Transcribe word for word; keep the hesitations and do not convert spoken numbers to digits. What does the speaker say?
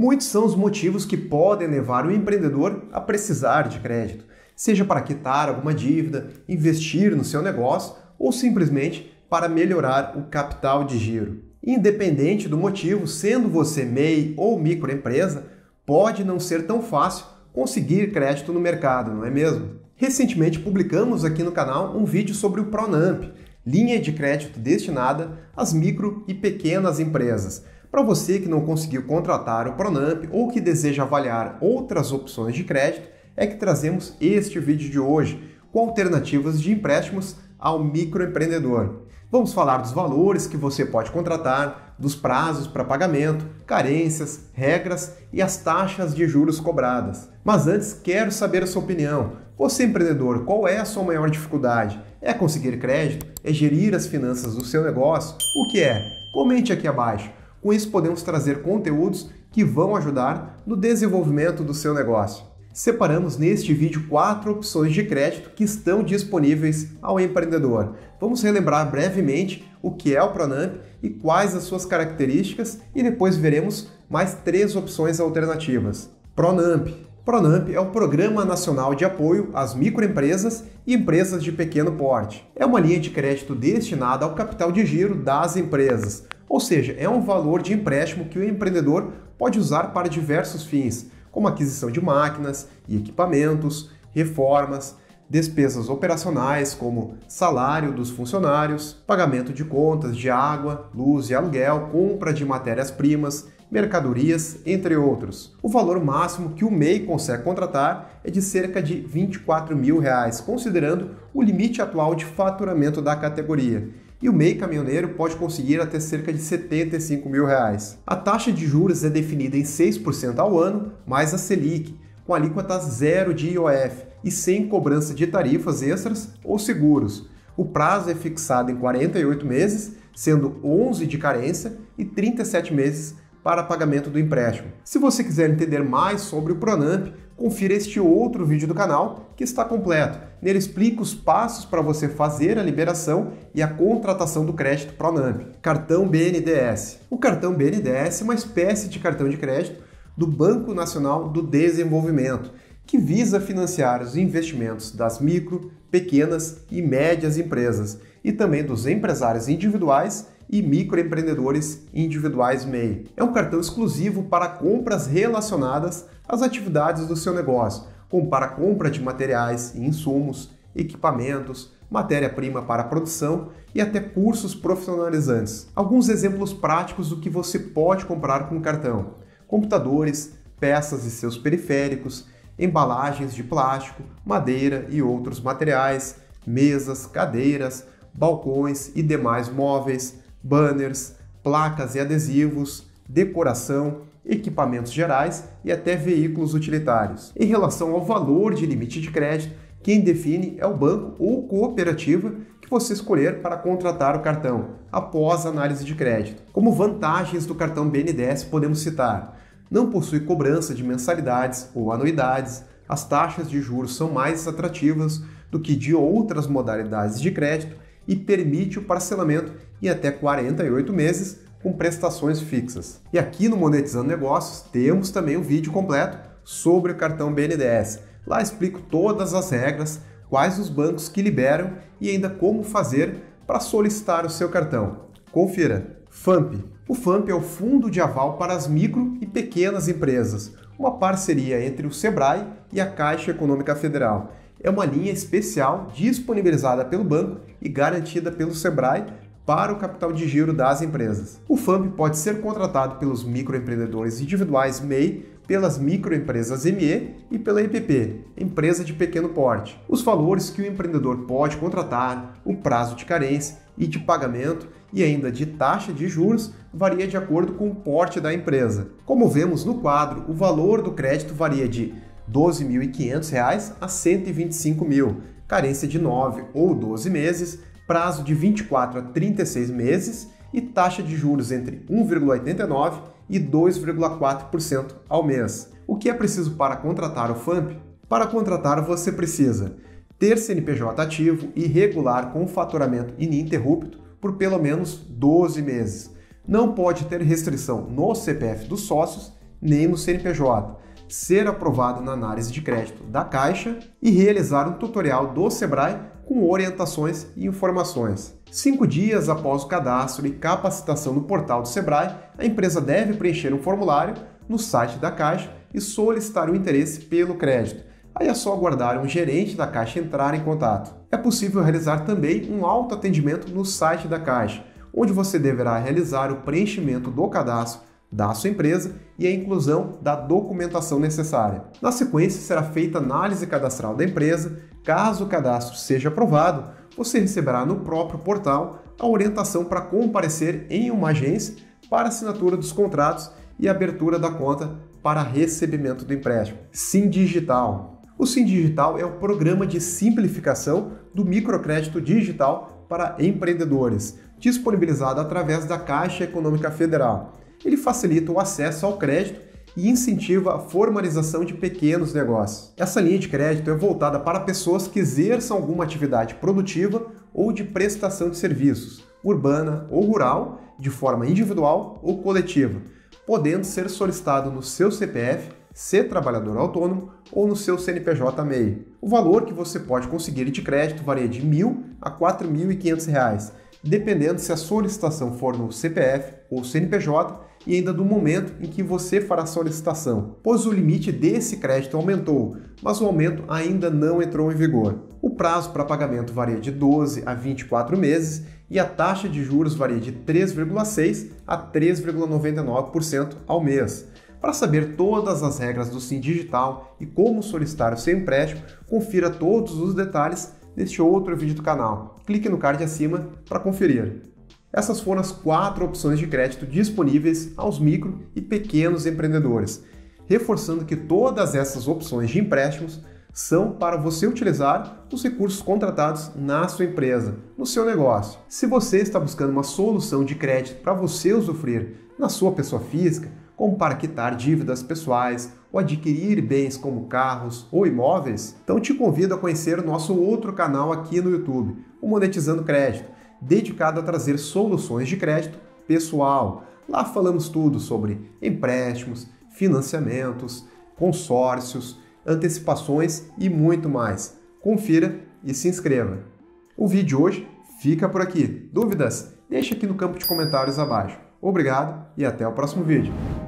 Muitos são os motivos que podem levar o empreendedor a precisar de crédito, seja para quitar alguma dívida, investir no seu negócio ou simplesmente para melhorar o capital de giro. Independente do motivo, sendo você M E I ou microempresa, pode não ser tão fácil conseguir crédito no mercado, não é mesmo? Recentemente publicamos aqui no canal um vídeo sobre o Pronamp, linha de crédito destinada às micro e pequenas empresas. Para você que não conseguiu contratar o Pronamp ou que deseja avaliar outras opções de crédito, é que trazemos este vídeo de hoje, com alternativas de empréstimos ao microempreendedor. Vamos falar dos valores que você pode contratar, dos prazos para pagamento, carências, regras e as taxas de juros cobradas. Mas antes, quero saber a sua opinião. Você, empreendedor, qual é a sua maior dificuldade? É conseguir crédito? É gerir as finanças do seu negócio? O que é? Comente aqui abaixo. Com isso, podemos trazer conteúdos que vão ajudar no desenvolvimento do seu negócio. Separamos neste vídeo quatro opções de crédito que estão disponíveis ao empreendedor. Vamos relembrar brevemente o que é o Pronamp e quais as suas características e depois veremos mais três opções alternativas. Pronamp. Pronamp é o Programa Nacional de Apoio às Microempresas e Empresas de Pequeno Porte. É uma linha de crédito destinada ao capital de giro das empresas, ou seja, é um valor de empréstimo que o empreendedor pode usar para diversos fins, como aquisição de máquinas e equipamentos, reformas, despesas operacionais como salário dos funcionários, pagamento de contas de água, luz e aluguel, compra de matérias-primas, mercadorias, entre outros. O valor máximo que o M E I consegue contratar é de cerca de vinte e quatro mil reais, considerando o limite atual de faturamento da categoria. E o M E I caminhoneiro pode conseguir até cerca de setenta e cinco mil reais. A taxa de juros é definida em seis por cento ao ano, mais a Selic, com alíquota zero de I O F e sem cobrança de tarifas extras ou seguros. O prazo é fixado em quarenta e oito meses, sendo onze de carência e trinta e sete meses para pagamento do empréstimo. Se você quiser entender mais sobre o Pronamp, confira este outro vídeo do canal que está completo. Nele explica os passos para você fazer a liberação e a contratação do crédito Pronamp. Cartão B N D E S. O cartão B N D E S é uma espécie de cartão de crédito do Banco Nacional do Desenvolvimento, que visa financiar os investimentos das micro, pequenas e médias empresas e também dos empresários individuais e microempreendedores individuais M E I. É um cartão exclusivo para compras relacionadas às atividades do seu negócio, como para a compra de materiais e insumos, equipamentos, matéria-prima para a produção e até cursos profissionalizantes. Alguns exemplos práticos do que você pode comprar com o cartão: computadores, peças e seus periféricos, embalagens de plástico, madeira e outros materiais, mesas, cadeiras, balcões e demais móveis, banners, placas e adesivos, decoração, equipamentos gerais e até veículos utilitários. Em relação ao valor de limite de crédito, quem define é o banco ou cooperativa que você escolher para contratar o cartão, após a análise de crédito. Como vantagens do cartão B N D E S podemos citar: não possui cobrança de mensalidades ou anuidades, as taxas de juros são mais atrativas do que de outras modalidades de crédito e permite o parcelamento em até quarenta e oito meses com prestações fixas. E aqui no Monetizando Negócios temos também um vídeo completo sobre o cartão B N D E S. Lá explico todas as regras, quais os bancos que liberam e ainda como fazer para solicitar o seu cartão. Confira. FAMP. O FAMP é o Fundo de Aval para as Micro e Pequenas Empresas, uma parceria entre o Sebrae e a Caixa Econômica Federal. É uma linha especial disponibilizada pelo banco e garantida pelo Sebrae para o capital de giro das empresas. O FAMP pode ser contratado pelos microempreendedores individuais M E I, pelas microempresas M E e pela E P P, empresa de pequeno porte. Os valores que o empreendedor pode contratar, o prazo de carência e de pagamento e ainda de taxa de juros varia de acordo com o porte da empresa. Como vemos no quadro, o valor do crédito varia de doze mil e quinhentos reais a cento e vinte e cinco mil, carência de nove ou doze meses, prazo de vinte e quatro a trinta e seis meses e taxa de juros entre um vírgula oitenta e nove por cento e dois vírgula quatro por cento ao mês. O que é preciso para contratar o FAMP? Para contratar, você precisa ter C N P J ativo e regular com faturamento ininterrupto por pelo menos doze meses. Não pode ter restrição no C P F dos sócios nem no C N P J, ser aprovado na análise de crédito da Caixa e realizar um tutorial do Sebrae com orientações e informações. Cinco dias após o cadastro e capacitação no portal do Sebrae, a empresa deve preencher um formulário no site da Caixa e solicitar o interesse pelo crédito. Aí é só aguardar um gerente da Caixa entrar em contato. É possível realizar também um autoatendimento no site da Caixa, onde você deverá realizar o preenchimento do cadastro da sua empresa e a inclusão da documentação necessária. Na sequência, será feita análise cadastral da empresa. Caso o cadastro seja aprovado, você receberá no próprio portal a orientação para comparecer em uma agência para assinatura dos contratos e abertura da conta para recebimento do empréstimo. SimDigital. O SimDigital é o programa de simplificação do microcrédito digital para empreendedores, disponibilizado através da Caixa Econômica Federal. Ele facilita o acesso ao crédito e incentiva a formalização de pequenos negócios. Essa linha de crédito é voltada para pessoas que exerçam alguma atividade produtiva ou de prestação de serviços, urbana ou rural, de forma individual ou coletiva, podendo ser solicitado no seu C P F, ser trabalhador autônomo ou no seu C N P J M E I. O valor que você pode conseguir de crédito varia de mil reais a quatro mil e quinhentos reais, dependendo se a solicitação for no C P F ou C N P J e ainda do momento em que você fará a solicitação, pois o limite desse crédito aumentou, mas o aumento ainda não entrou em vigor. O prazo para pagamento varia de doze a vinte e quatro meses e a taxa de juros varia de três vírgula seis por cento a três vírgula noventa e nove por cento ao mês. Para saber todas as regras do SimDigital e como solicitar o seu empréstimo, confira todos os detalhes neste outro vídeo do canal. Clique no card acima para conferir. Essas foram as quatro opções de crédito disponíveis aos micro e pequenos empreendedores, reforçando que todas essas opções de empréstimos são para você utilizar os recursos contratados na sua empresa, no seu negócio. Se você está buscando uma solução de crédito para você usufruir na sua pessoa física, como para quitar dívidas pessoais ou adquirir bens como carros ou imóveis, então te convido a conhecer o nosso outro canal aqui no YouTube, o Monetizando Crédito, dedicado a trazer soluções de crédito pessoal. Lá falamos tudo sobre empréstimos, financiamentos, consórcios, antecipações e muito mais. Confira e se inscreva. O vídeo de hoje fica por aqui. Dúvidas? Deixe aqui no campo de comentários abaixo. Obrigado e até o próximo vídeo.